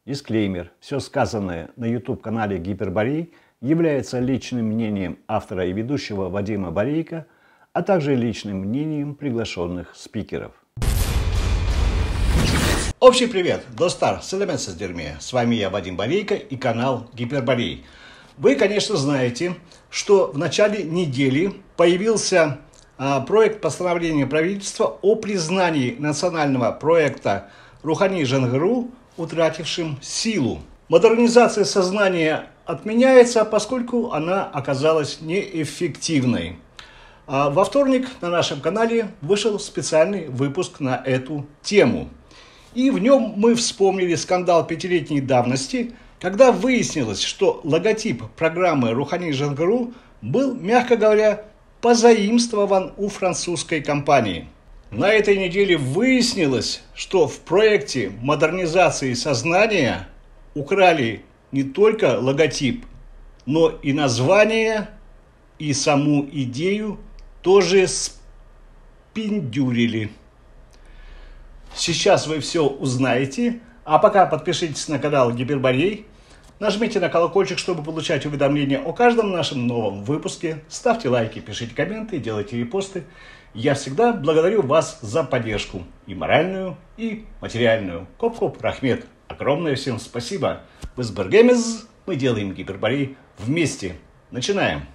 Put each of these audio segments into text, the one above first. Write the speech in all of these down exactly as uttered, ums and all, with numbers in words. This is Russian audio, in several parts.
Дисклеймер. Все сказанное на YouTube-канале Гиперборей является личным мнением автора и ведущего Вадима Борейко, а также личным мнением приглашенных спикеров. Общий привет, достар, селеменса дерьме. С вами я, Вадим Борейко, и канал Гиперборей. Вы, конечно, знаете, что в начале недели появился а, проект постановления правительства о признании национального проекта Рухани Жангыру утратившим силу. Модернизация сознания отменяется, поскольку она оказалась неэффективной. А во вторник на нашем канале вышел специальный выпуск на эту тему. И в нем мы вспомнили скандал пятилетней давности, когда выяснилось, что логотип программы Рухани Жангыру был, мягко говоря, позаимствован у французской компании. На этой неделе выяснилось, что в проекте модернизации сознания украли не только логотип, но и название, и саму идею тоже спиндюрили. Сейчас вы все узнаете, а пока подпишитесь на канал Гиперборей, нажмите на колокольчик, чтобы получать уведомления о каждом нашем новом выпуске, ставьте лайки, пишите комменты, делайте репосты. Я всегда благодарю вас за поддержку, и моральную, и материальную. Коп-коп, рахмет. Огромное всем спасибо. Вы с Бергемез, мы делаем Гиперборей вместе. Начинаем.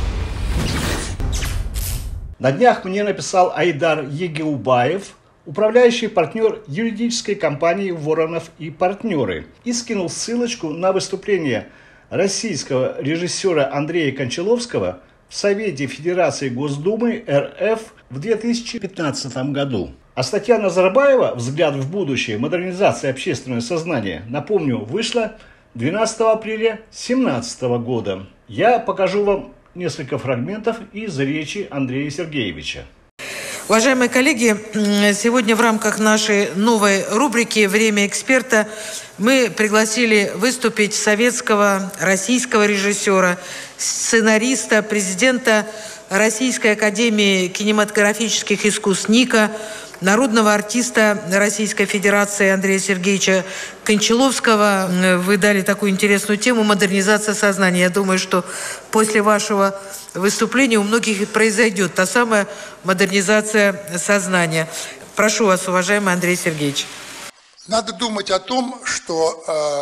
На днях мне написал Айдар Егеубаев, управляющий партнер юридической компании «Воронов и партнеры», и скинул ссылочку на выступление российского режиссера Андрея Кончаловского в Совете Федерации Госдумы эр эф в две тысячи пятнадцатом году. А статья Назарбаева «Взгляд в будущее. Модернизация общественного сознания», напомню, вышла двенадцатого апреля две тысячи семнадцатого года. Я покажу вам несколько фрагментов из речи Андрея Сергеевича. Уважаемые коллеги, сегодня в рамках нашей новой рубрики «Время эксперта» мы пригласили выступить советского, российского режиссера, сценариста, президента Российской академии кинематографических искусств НИКа, народного артиста Российской Федерации Андрея Сергеевича Кончаловского. Вы дали такую интересную тему «Модернизация сознания». Я думаю, что после вашего выступления у многих произойдет та самая модернизация сознания. Прошу вас, уважаемый Андрей Сергеевич. Надо думать о том, что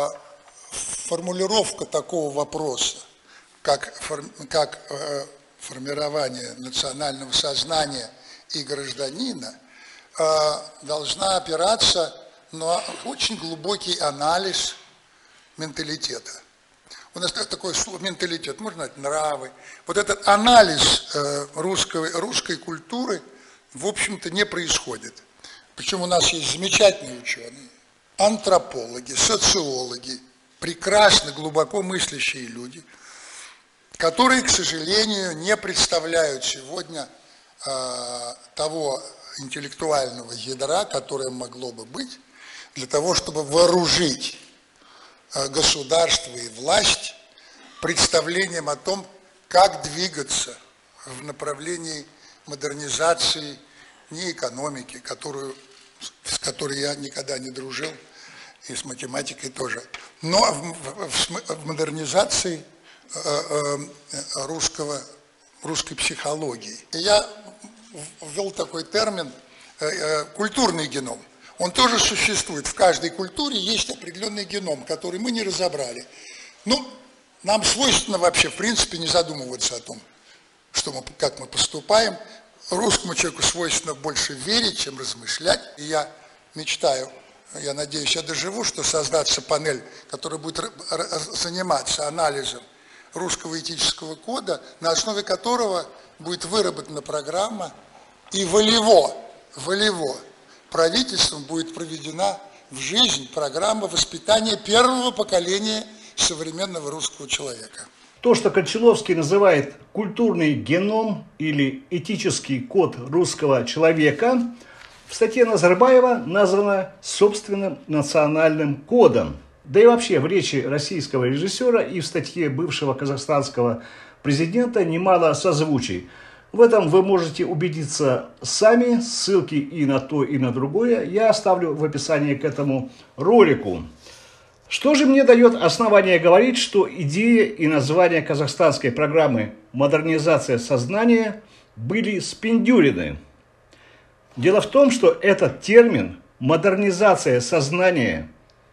э, формулировка такого вопроса, как, форм, как э, формирование национального сознания и гражданина, э, должна опираться на очень глубокий анализ менталитета. У нас такое слово менталитет, можно сказать, нравы. Вот этот анализ э, русской, русской культуры, в общем-то, не происходит. Причем у нас есть замечательные ученые, антропологи, социологи, прекрасно, глубоко мыслящие люди, которые, к сожалению, не представляют сегодня э, того интеллектуального ядра, которое могло бы быть, для того, чтобы вооружить государство и власть представлением о том, как двигаться в направлении модернизации не экономики, которую, с которой я никогда не дружил, и с математикой тоже, но в, в, в модернизации э, э, русского, русской психологии. И я ввел такой термин э, э, «культурный геном». Он тоже существует. В каждой культуре есть определенный геном, который мы не разобрали. Ну, нам свойственно вообще, в принципе, не задумываться о том, что мы, как мы поступаем. Русскому человеку свойственно больше верить, чем размышлять. И я мечтаю, я надеюсь, я доживу, что создаться панель, которая будет заниматься анализом русского этического кода, на основе которого будет выработана программа, и волево, волево, правительством будет проведена в жизнь программа воспитания первого поколения современного русского человека. То, что Кончаловский называет культурный геном или этический код русского человека, в статье Назарбаева названо собственным национальным кодом. Да и вообще в речи российского режиссера и в статье бывшего казахстанского президента немало созвучий. В этом вы можете убедиться сами. Ссылки и на то, и на другое я оставлю в описании к этому ролику. Что же мне дает основание говорить, что идея и название казахстанской программы «Модернизация сознания» были спиндюрены? Дело в том, что этот термин «модернизация сознания»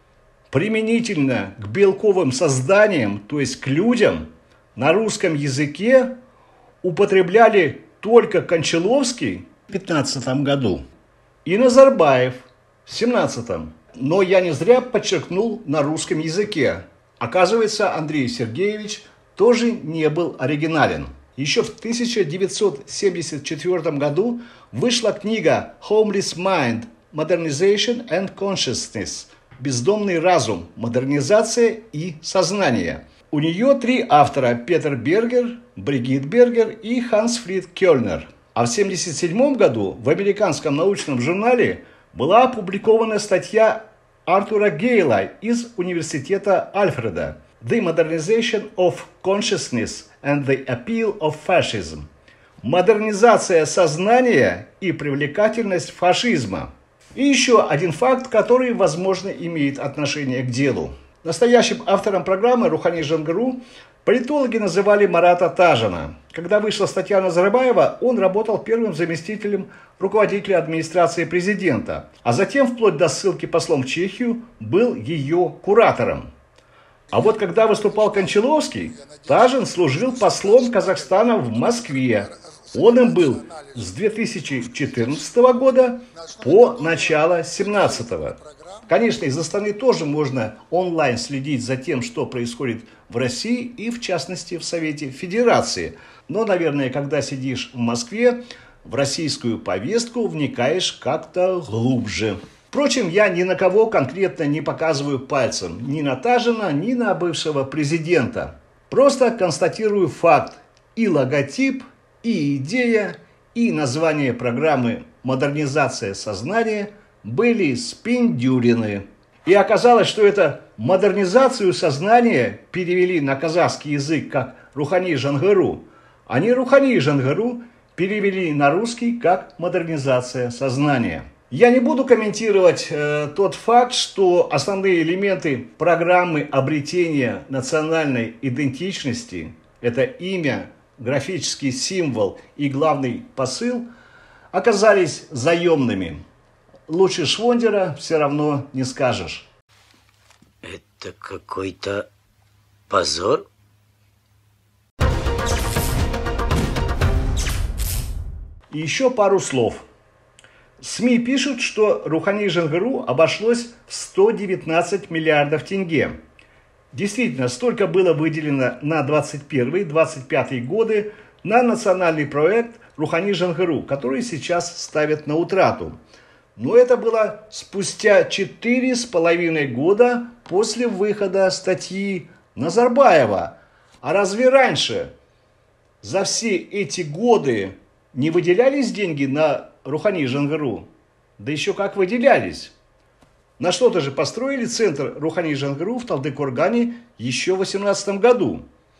применительно к белковым созданиям, то есть к людям, на русском языке употребляли только Кончаловский в пятнадцатом году и Назарбаев в семнадцатом. Но я не зря подчеркнул на русском языке. Оказывается, Андрей Сергеевич тоже не был оригинален. Еще в тысяча девятьсот семьдесят четвёртом году вышла книга «Homeless Mind. Modernization and Consciousness» «Бездомный разум. Модернизация и сознание». У нее три автора – Петер Бергер, Бригит Бергер и Ханс-Фрид Кёльнер. А в семьдесят седьмом году в американском научном журнале была опубликована статья Артура Гейла из университета Альфреда «The Modernization of Consciousness and the Appeal of Fascism» «Модернизация сознания и привлекательность фашизма». И еще один факт, который, возможно, имеет отношение к делу. Настоящим автором программы Рухани Жангыру политологи называли Марата Тажина. Когда вышла статья Назарбаева, он работал первым заместителем руководителя администрации президента, а затем, вплоть до ссылки послом в Чехию, был ее куратором. А вот когда выступал Кончаловский, Тажин служил послом Казахстана в Москве. Он им был с две тысячи четырнадцатого года по начало две тысячи семнадцатого. Конечно, из Астаны тоже можно онлайн следить за тем, что происходит в России и, в частности, в Совете Федерации. Но, наверное, когда сидишь в Москве, в российскую повестку вникаешь как-то глубже. Впрочем, я ни на кого конкретно не показываю пальцем. Ни на Тажина, ни на бывшего президента. Просто констатирую факт. И логотип, и идея, и название программы «Модернизация сознания» были спиндюрены. И оказалось, что это модернизацию сознания перевели на казахский язык как Рухани Жангыру, а не Рухани Жангыру перевели на русский как модернизация сознания. Я не буду комментировать э, тот факт, что основные элементы программы обретения национальной идентичности, это имя, графический символ и главный посыл, оказались заемными. Лучше Швондера все равно не скажешь. Это какой-то позор. И еще пару слов. СМИ пишут, что Рухани Жангыру обошлось в сто девятнадцать миллиардов тенге. Действительно, столько было выделено на двадцать первый — двадцать пятый годы на национальный проект Рухани Жангыру, который сейчас ставят на утрату. Но это было спустя четыре с половиной года после выхода статьи Назарбаева. А разве раньше, за все эти годы, не выделялись деньги на Рухани Жангыру? Да еще как выделялись. На что-то же построили центр Рухани Жангыру в Талдыкургане еще в восемнадцатом году.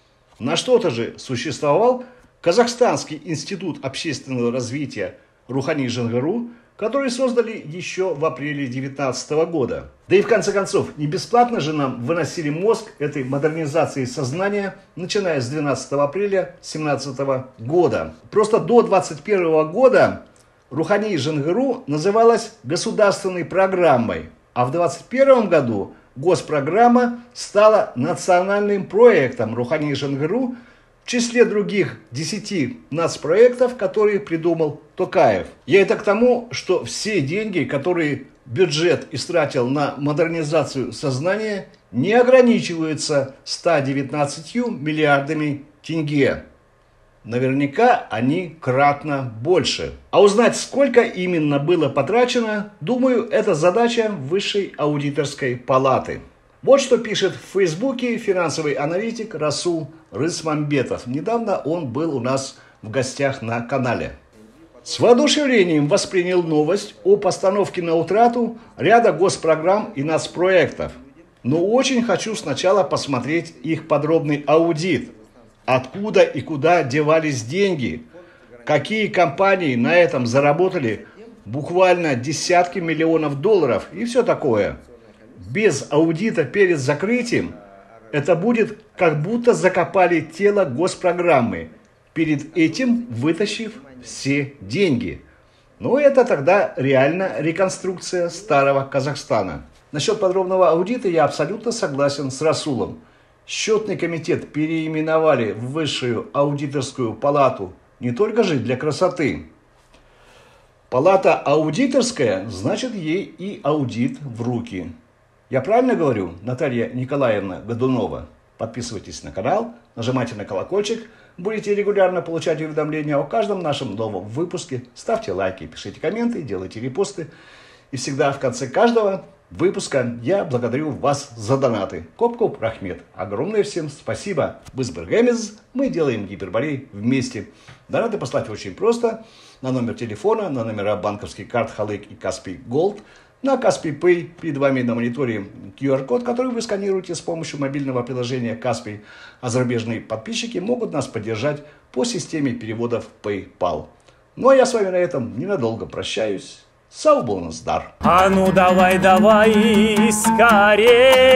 На что-то же существовал Казахстанский институт общественного развития Рухани Жангыру, который создали еще в апреле девятнадцатого года. Да и в конце концов, не бесплатно же нам выносили мозг этой модернизации сознания, начиная с двенадцатого апреля семнадцатого года. Просто до двадцать первого года Рухани Жангыру называлась государственной программой, а в двадцать первом году госпрограмма стала национальным проектом Рухани Жангыру, в числе других десяти нацпроектов, которые придумал Токаев. Я это к тому, что все деньги, которые бюджет истратил на модернизацию сознания, не ограничиваются ста девятнадцатью миллиардами тенге. Наверняка они кратно больше. А узнать, сколько именно было потрачено, думаю, это задача Высшей аудиторской палаты. Вот что пишет в Фейсбуке финансовый аналитик Расул Рысмамбетов. Недавно он был у нас в гостях на канале. С воодушевлением воспринял новость о постановке на утрату ряда госпрограмм и нацпроектов. Но очень хочу сначала посмотреть их подробный аудит. Откуда и куда девались деньги? Какие компании на этом заработали буквально десятки миллионов долларов и все такое. без аудита перед закрытием, это будет, как будто закопали тело госпрограммы, перед этим вытащив все деньги. Но это тогда реально реконструкция старого Казахстана. Насчет подробного аудита я абсолютно согласен с Расулом. Счетный комитет переименовали в Высшую аудиторскую палату не только же для красоты. Палата аудиторская, значит, ей и аудит в руки. Я правильно говорю, Наталья Николаевна Годунова? Подписывайтесь на канал, нажимайте на колокольчик, будете регулярно получать уведомления о каждом нашем новом выпуске. Ставьте лайки, пишите комменты, делайте репосты. И всегда в конце каждого выпуска я благодарю вас за донаты. Коп-коп, Рахмет. Огромное всем спасибо. Бызбергемез. Мы делаем гиперболей вместе. Донаты послать очень просто. На номер телефона, на номера банковских карт Халык и Каспий Голд. На Каспий Пэй перед вами на мониторе ку ар код, который вы сканируете с помощью мобильного приложения Каспий. А зарубежные подписчики могут нас поддержать по системе переводов PayPal. Ну а я с вами на этом ненадолго прощаюсь. Сау бонусдар. А ну давай, давай скорей,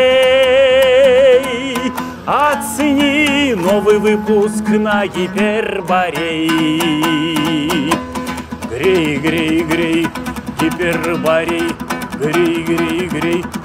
оцени новый выпуск на Гиперборей. Грей, грей, грей, Гиперборей, грей, грей, грей.